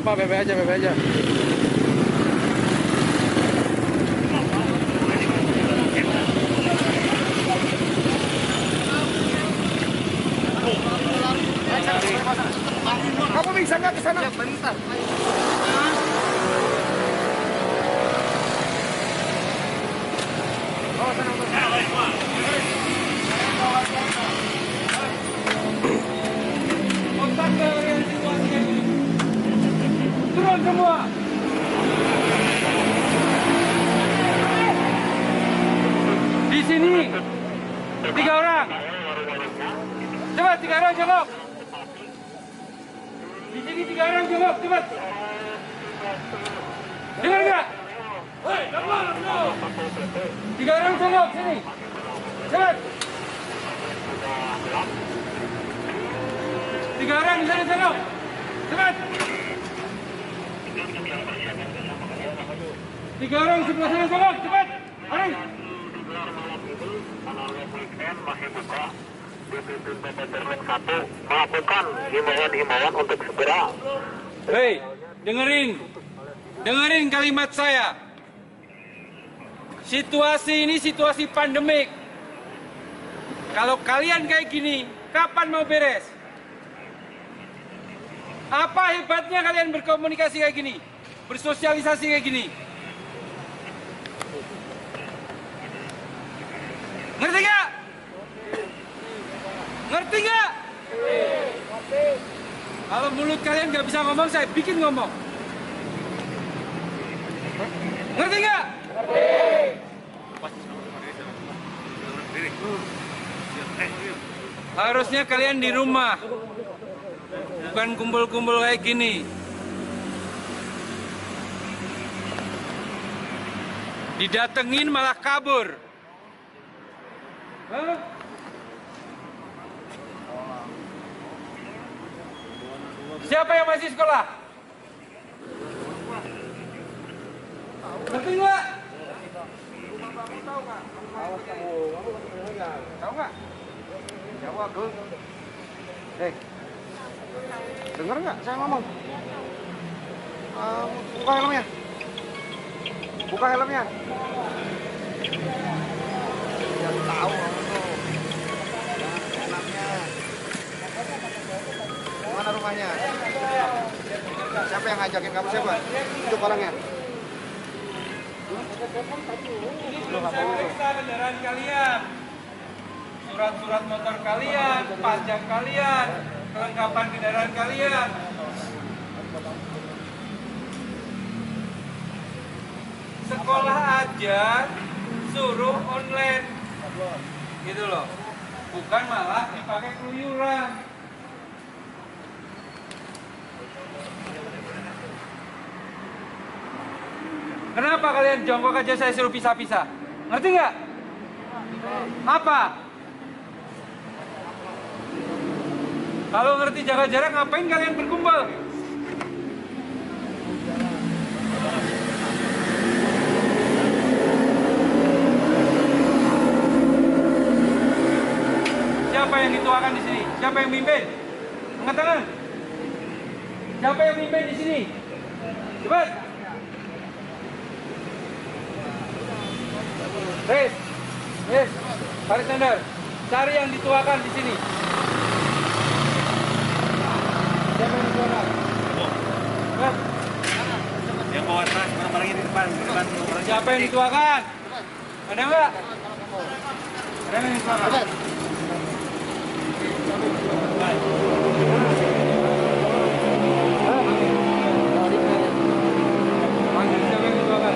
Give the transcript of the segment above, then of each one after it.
apa-apa, bebe aja, bebe aja. Kamu bisa nggak ke sana? Ya, bentar. Oh, sana. Kontak ke yang situasinya ini. Turun semua. Di sini 3 orang. Cepat 3 orang jongkok. Di sini 3 orang jongkok, cepat. Dengar nggak? Hei, dengar, 3 orang jongkok sini. Cepat. 3 orang di sana jongkok. Cepat. 3 orang sebelah sana jongkok, cepat. Ayo. Masih buka. BPPT 1 melakukan himbauan-himbauan untuk segera. Hei, dengerin kalimat saya. Situasi ini situasi pandemik. Kalau kalian kayak gini, kapan mau beres? Apa hebatnya kalian berkomunikasi kayak gini? Bersosialisasi kayak gini? Ngerti nggak? Ngerti nggak? Kalau mulut kalian nggak bisa ngomong, saya bikin ngomong. Ngerti nggak? Harusnya kalian di rumah, bukan kumpul-kumpul kayak gini. Didatengin malah kabur. Hah? Siapa yang masih sekolah? Ngerti nggak? Tahu nggak? Jawab tuh. Dengar nggak saya ngomong? Buka helmnya. Buka helmnya. Yang tahu kamu tuh. Helmnya. Mana rumahnya? Siapa yang ngajakin kamu, siapa? Itu orangnya. Ini belum saya periksa kendaraan kalian, surat-surat motor kalian, pajak kalian, kelengkapan kendaraan kalian. Sekolah aja suruh online, gitu loh. Bukan malah dipakai keluyuran. Kenapa kalian jongkok aja saya suruh pisah-pisah? Ngerti nggak? Apa? Kalau ngerti jaga jarak, ngapain kalian berkumpul? Siapa yang dituakan di sini? Siapa yang mimpin? Angkat tangan. Siapa yang mimpin di sini? Cepat. Yes, Farid Nandar, cari yang dituakan di sini. Siapa yang dituakan? Yang bawa tas, barang-barangnya di depan. Siapa yang dituakan? Ada nggak? Ada yang dituakan? Panggil siapa yang dituakan?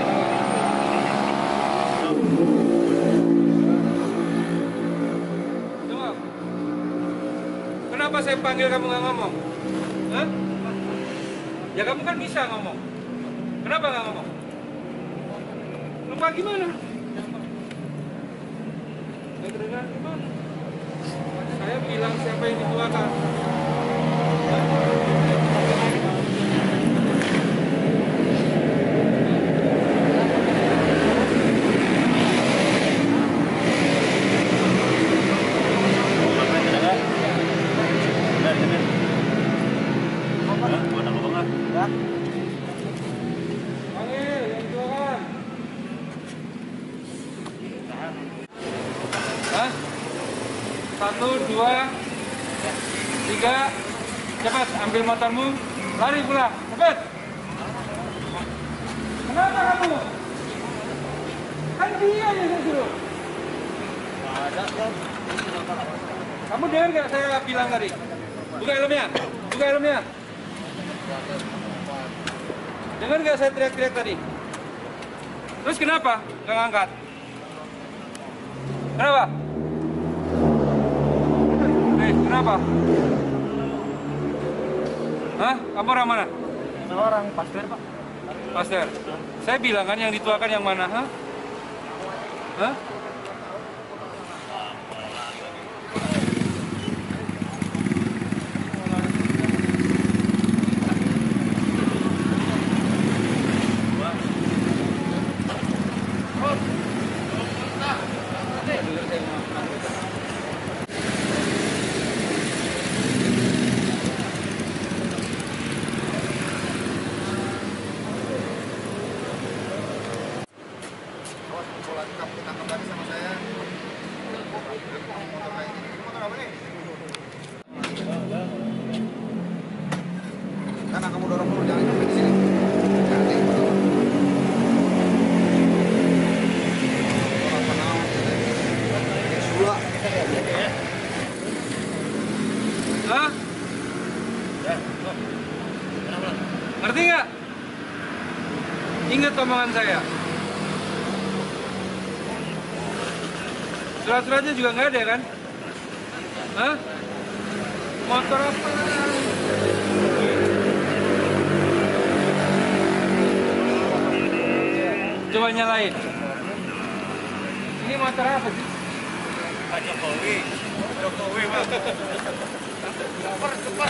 Kenapa saya panggil kamu nggak ngomong? Hah? Ya kamu kan bisa ngomong. Kenapa nggak ngomong? Lupa gimana? Gimana? Saya bilang siapa yang dituakan. 1, 2, 3. Cepat, ambil motormu. Lari pulang. Cepat. Kenapa kamu? Kan dia yang suruh. Kamu dengar nggak saya bilang tadi? Buka helmnya. Buka helmnya. Dengar nggak saya teriak-teriak tadi? Terus kenapa nggak ngangkat? Kenapa? Kenapa? Hah? Kamu orang mana? Orang Pasteur, Pak. Pasteur. Saya bilang kan yang dituakan yang mana? Hah? Hah? Karena kamu dorong dulu, jangan sampai di sini. Nanti. Orang kenal. Dua. Hah? Ngerti nggak? Ingat omongan saya. Surat-suratnya juga nggak ada kan? Hah? Motor apa? Coba nyalain. Ini motor apa sih? Pak Jokowi. Jokowi, Pak. Cepat.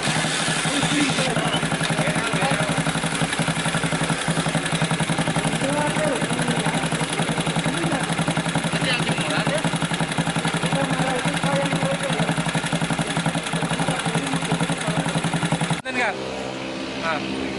Kan? Nah.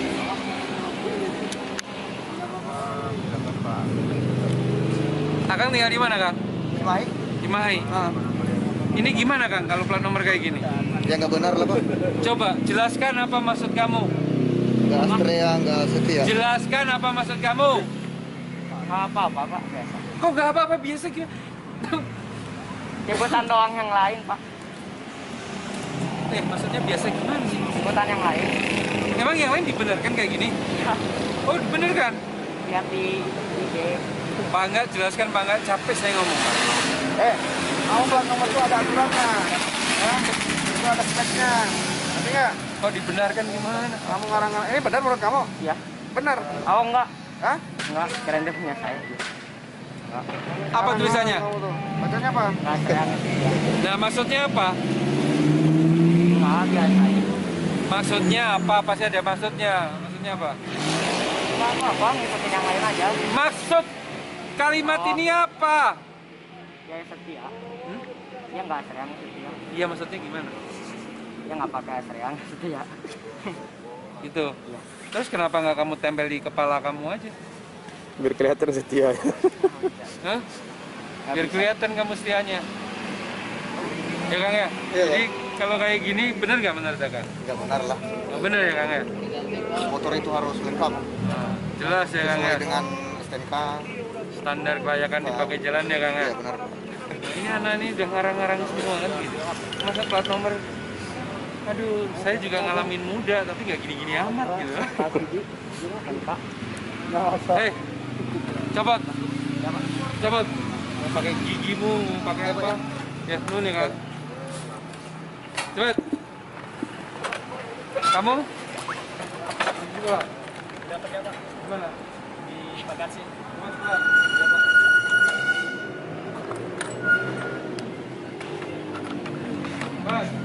Akang tinggal di mana, Kang? Baik. Di Mahai. Ini gimana, Kang, kalau plat nomor kayak gini? Ya nggak benar lah, Pak. Coba jelaskan apa maksud kamu. Nggak astrea, nggak setia. Jelaskan apa maksud kamu. Nggak apa-apa, Pak. Biasa. Kok nggak apa-apa, biasa gitu. Jemputan doang yang lain, Pak. Maksudnya biasa gimana sih? Jemputan yang lain. Emang yang lain dibenarkan kayak gini? Ya, Oh, dibenarkan? lihat di IG. Pak, enggak, jelaskan Pak, enggak, capek saya ngomong. Kamu plat nomor itu ada aturannya. Ya, itu ada speknya. Ngerti nggak? Kok dibenarkan gimana? Kamu ngarang-ngarang. Ini benar menurut kamu? Ya. Benar. Oh, enggak. Hah? Enggak. Keren dia punya saya. Enggak. Apa tulisannya? Kamu tuh. Bacanya apa? Enggak serang. Nah, maksudnya apa? Enggak, biasa aja. Maksudnya apa? Pasti ada maksudnya. Maksudnya apa? Enggak apa-apa, ngikutin yang lain aja. Maksud kalimat ini apa? Ya setia. Ya enggak serang setia. Iya, maksudnya gimana? Ya enggak pakai serang setia. Gitu. Terus kenapa nggak kamu tempel di kepala kamu aja? Biar kelihatan setia. Hah? Biar kelihatan kamu setianya. Ya, Kang ya? Iya, Jadi kalau kayak gini bener nggak menurut Kang? Nggak benar lah. Oh, bener ya, Kang ya? Motor itu harus lengkap. Nah, jelas ya, Kang ya? Sesuai dengan STNK. Standar kelayakan dipakai jalan ya, Kang ya? Iya benar. Ini anak ini udah ngarang-ngarang semua kan gitu. Masa plat nomor, aduh, saya juga ngalamin muda tapi nggak gini-gini amat gitu. Hei, copot, copot. Mau pakai gigimu, mau pakai apa? Ya, lu nih kan. Cepet. Kamu? Juga. Gimana? Di bagasi. Mas,